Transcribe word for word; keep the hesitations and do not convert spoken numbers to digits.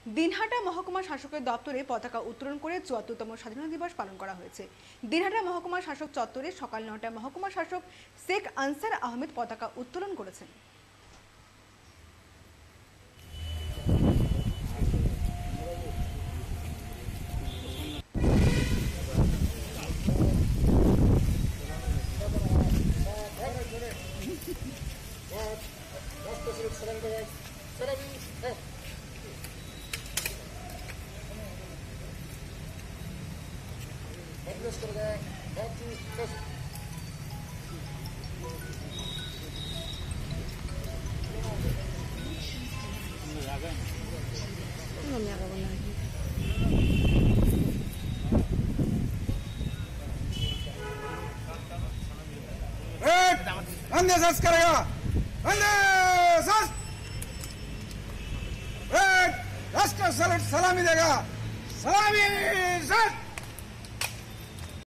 দিনহাটা মহকুমা শাসকের দপ্তরে পতাকা উত্তোলন করে চুয়াত্তরতম স্বাধীনতা দিবস পালন করা হয়েছে। দিনহাটা মহকুমা শাসক চত্বরে সকাল নটায় মহকুমা শাসক শেখ আনসার আহমেদ পতাকা উত্তোলন করেছেন। वंदे सस करेगा, वंदे सस, राष्ट्र सलामी देगा, सलामी सस।